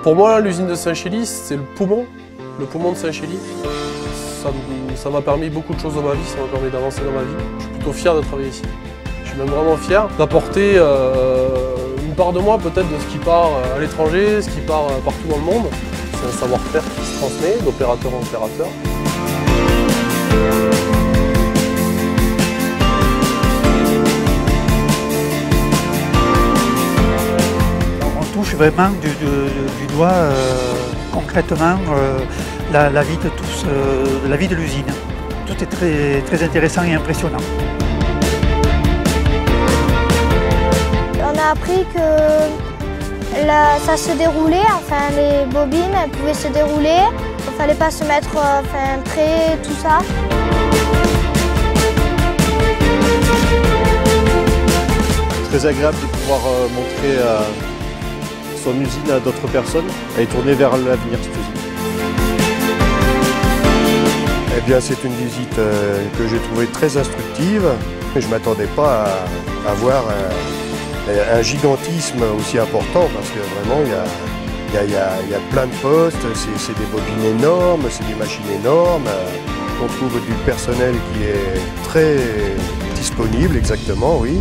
Pour moi, l'usine de Saint-Chély, c'est le poumon de Saint-Chély. Ça m'a permis beaucoup de choses dans ma vie, ça m'a permis d'avancer dans ma vie. Je suis plutôt fier de travailler ici. Je suis même vraiment fier d'apporter une part de moi peut-être de ce qui part à l'étranger, ce qui part partout dans le monde. C'est un savoir-faire qui se transmet d'opérateur en opérateur. On touche vraiment du doigt concrètement la vie de tous, la vie de l'usine. Tout est très intéressant et impressionnant. On a appris que ça se déroulait, enfin les bobines elles pouvaient se dérouler. Il ne fallait pas se mettre près, tout ça. Très agréable de pouvoir montrer son usine à d'autres personnes et tourner vers l'avenir cette usine. Eh bien, c'est une visite que j'ai trouvée très instructive. Je ne m'attendais pas à voir un gigantisme aussi important parce que vraiment, il y a plein de postes, c'est des bobines énormes, c'est des machines énormes. On trouve du personnel qui est très disponible, exactement, oui.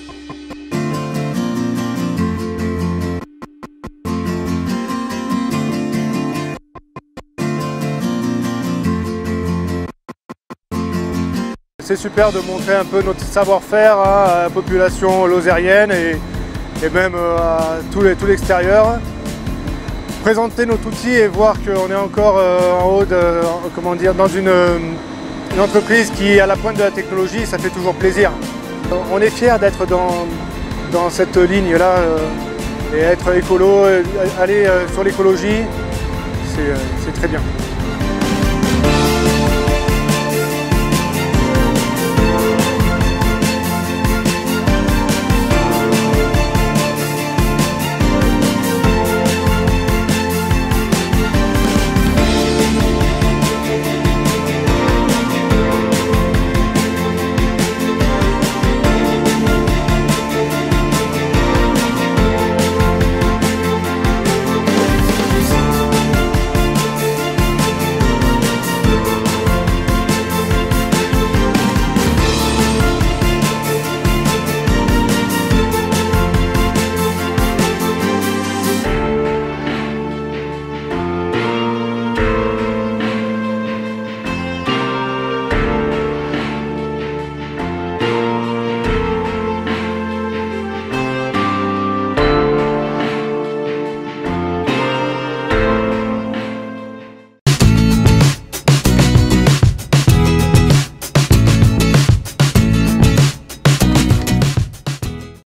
C'est super de montrer un peu notre savoir-faire à la population lozérienne et même à tout l'extérieur. Présenter notre outil et voir qu'on est encore en haut dans une entreprise qui est à la pointe de la technologie, ça fait toujours plaisir. On est fiers d'être dans cette ligne-là et être écolo, aller sur l'écologie, c'est très bien.